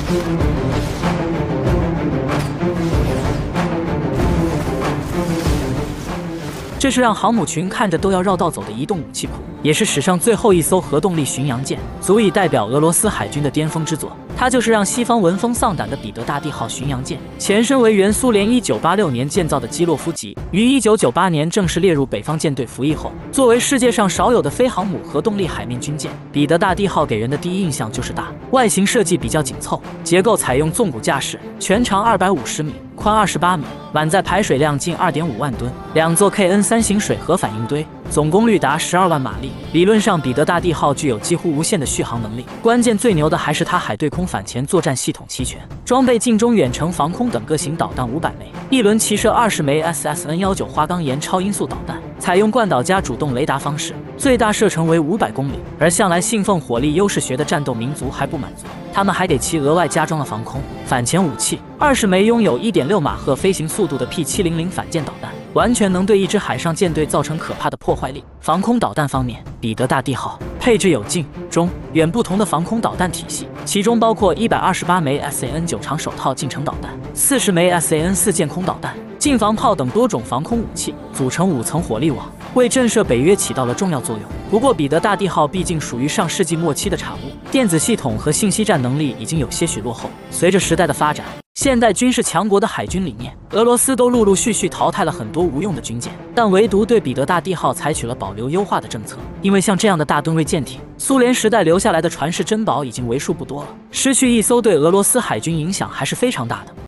这是让航母群看着都要绕道走的移动武器库，也是史上最后一艘核动力巡洋舰，足以代表俄罗斯海军的巅峰之作。它就是让西方闻风丧胆的彼得大帝号巡洋舰，前身为原苏联1986年建造的基洛夫级，于1998年正式列入北方舰队服役后，作为世界上少有的非航母核动力海面军舰，彼得大帝号给人的第一印象就是大，外形设计比较紧凑，结构采用纵鼓架式，全长250米。宽28米，满载排水量近2.5万吨，2座 KN3型水核反应堆，总功率达12万马力。理论上，彼得大帝号具有几乎无限的续航能力。关键最牛的还是它海对空反潜作战系统齐全，装备近中远程防空等各型导弹500枚，一轮齐射20枚 SSN-19花岗岩超音速导弹，采用惯导加主动雷达方式，最大射程为500公里。而向来信奉火力优势学的战斗民族还不满足，他们还给其额外加装了防空反潜武器，20枚拥有1.6马赫飞行速度的 P700反舰导弹，完全能对一支海上舰队造成可怕的破坏力。防空导弹方面，彼得大帝号配置有近、中、远不同的防空导弹体系，其中包括128枚 SAN-9长手套近程导弹、40枚 SAN-4舰空导弹、近防炮等多种防空武器，组成5层火力网，为震慑北约起到了重要作用。不过，彼得大帝号毕竟属于上世纪末期的产物，电子系统和信息战能力已经有些许落后。随着时代的发展，现代军事强国的海军里面，俄罗斯都陆陆续续淘汰了很多无用的军舰，但唯独对彼得大帝号采取了保留优化的政策。因为像这样的大吨位舰艇，苏联时代留下来的传世珍宝已经为数不多了，失去一艘对俄罗斯海军影响还是非常大的。